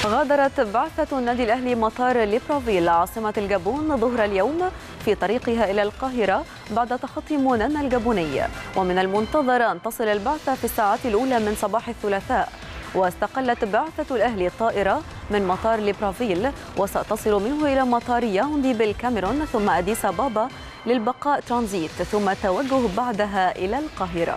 غادرت بعثة النادي الأهلي مطار ليبرافيل عاصمة الجابون ظهر اليوم في طريقها إلى القاهرة بعد تخطي مونانا الجابوني، ومن المنتظر أن تصل البعثة في الساعات الأولى من صباح الثلاثاء. واستقلت بعثة الأهلي الطائرة من مطار ليبرافيل وستصل منه إلى مطار ياوندي بالكاميرون ثم أديس أبابا للبقاء ترانزيت ثم التوجه بعدها إلى القاهرة.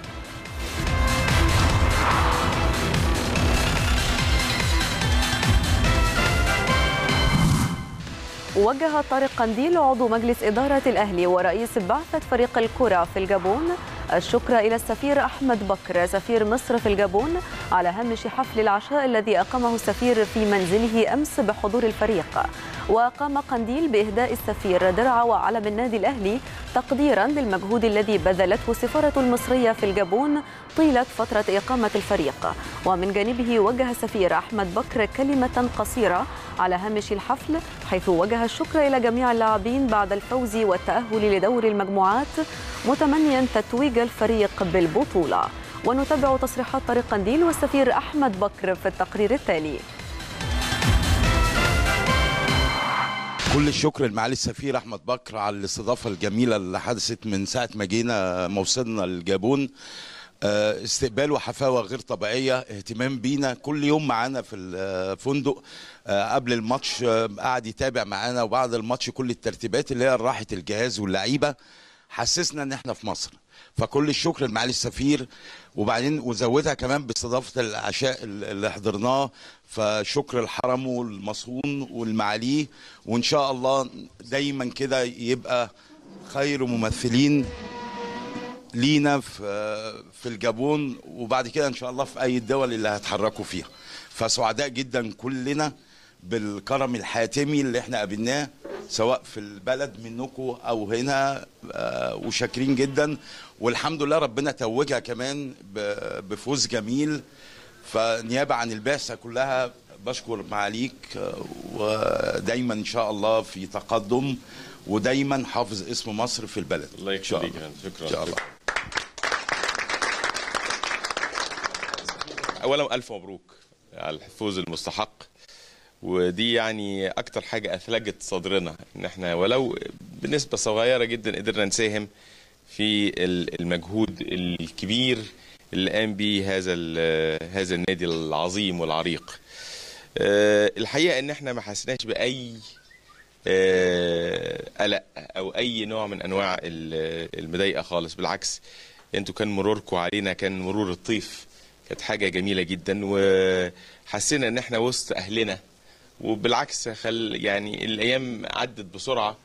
وجه طارق قنديل عضو مجلس إدارة الأهلي ورئيس بعثة فريق الكرة في الجابون الشكر إلى السفير أحمد بكر سفير مصر في الجابون على هامش حفل العشاء الذي أقامه السفير في منزله أمس بحضور الفريق. وقام قنديل بإهداء السفير درع وعلم النادي الأهلي تقديرا للمجهود الذي بذلته السفارة المصرية في الجابون طيلة فترة إقامة الفريق. ومن جانبه وجه السفير أحمد بكر كلمة قصيرة على هامش الحفل حيث وجه الشكر إلى جميع اللاعبين بعد الفوز والتأهل لدور المجموعات متمنيا تتويج الفريق بالبطولة. ونتابع تصريحات طارق قنديل والسفير أحمد بكر في التقرير التالي. كل الشكر لمعالي السفير أحمد بكر على الاستضافة الجميلة اللي حدثت من ساعة ما جينا موصلنا الجابون. استقبال وحفاوة غير طبيعية، اهتمام بينا كل يوم معانا في الفندق. قبل الماتش قاعد يتابع معانا، وبعد الماتش كل الترتيبات اللي هي راحة الجهاز واللعيبة حسسنا ان احنا في مصر. فكل الشكر لمعالي السفير، وبعدين وزودها كمان باستضافة العشاء اللي حضرناه، فشكر الحرم والمصون والمعاليه، وان شاء الله دايما كده يبقى خير ممثلين لينا في الجابون، وبعد كده ان شاء الله في اي الدول اللي هتحركوا فيها. فسعداء جدا كلنا بالكرم الحاتمي اللي احنا قابلناه سواء في البلد منكم او هنا، وشاكرين جدا. والحمد لله ربنا توجها كمان بفوز جميل. فنيابه عن البعثه كلها بشكر معاليك، ودايما ان شاء الله في تقدم، ودايما حافظ اسم مصر في البلد. الله يخليك، شكرا. ان شاء الله. اولا الف مبروك على الفوز المستحق، ودي يعني اكتر حاجه اثلجت صدرنا ان احنا ولو بنسبه صغيره جدا قدرنا نساهم في المجهود الكبير اللي قام به هذا النادي العظيم والعريق. الحقيقه ان احنا ما حسناش باي قلق او اي نوع من انواع المضايقه خالص، بالعكس انتوا كان مروركم علينا كان مرور الطيف، كانت حاجه جميله جدا، وحسينا ان احنا وسط اهلنا. وبالعكس يعني الايام عدت بسرعه،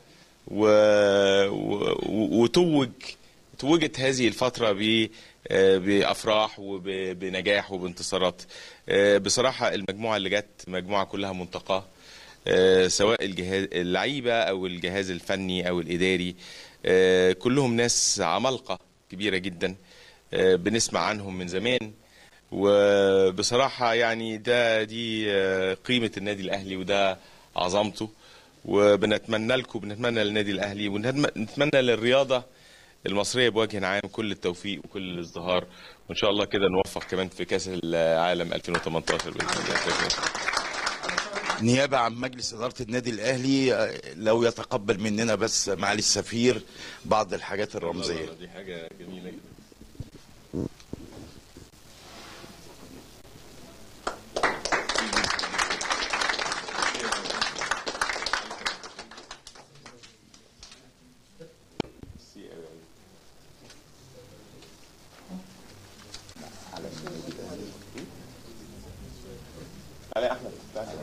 وتوجت هذه الفتره بافراح وبنجاح وبانتصارات. بصراحه المجموعه اللي جت مجموعه كلها منتقاه، سواء اللعيبه او الجهاز الفني او الاداري، كلهم ناس عمالقه كبيره جدا بنسمع عنهم من زمان. وبصراحه يعني دي قيمه النادي الاهلي وده عظمته، وبنتمنى لكم، بنتمنى للنادي الاهلي ونتمنى للرياضه المصريه بوجه عام كل التوفيق وكل الازدهار، وان شاء الله كده نوفق كمان في كاس العالم 2018 باذن الله. نيابه عن مجلس اداره النادي الاهلي، لو يتقبل مننا بس معالي السفير بعض الحاجات الرمزيه. دي حاجه جميله جدا. علي احمد،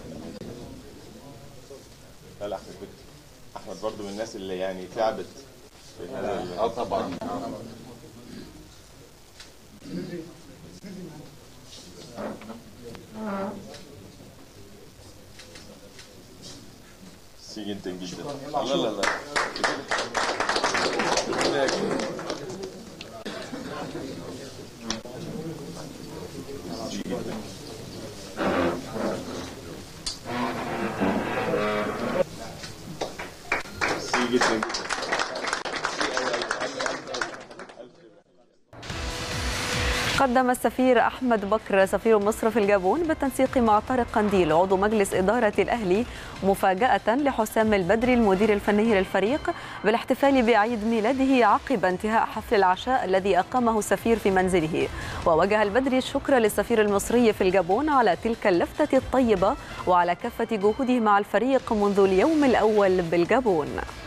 لا احمد برضو من الناس اللي يعني تعبت في هذا طبعا. سي جدا جدا. لا قدم السفير أحمد بكر سفير مصر في الجابون بالتنسيق مع طارق قنديل عضو مجلس إدارة الأهلي مفاجأة لحسام البدري المدير الفني للفريق بالاحتفال بعيد ميلاده عقب انتهاء حفل العشاء الذي أقامه السفير في منزله. ووجه البدري الشكر للسفير المصري في الجابون على تلك اللفتة الطيبة وعلى كافة جهوده مع الفريق منذ اليوم الأول بالجابون.